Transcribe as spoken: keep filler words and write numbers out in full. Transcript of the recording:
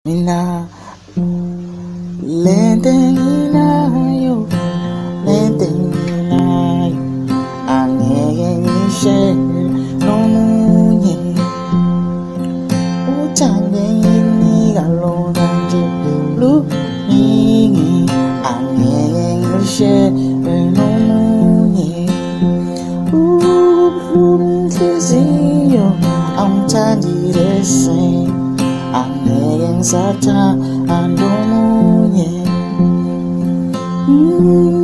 Mina lente nginayo, lente nginayo, angeke ngishare nomunye. Uthande nginika lona nje luningi, angeke ngishare nomunye. Ubuhlungu inhliziyo angithandile same, angeke ngisathanda omunye.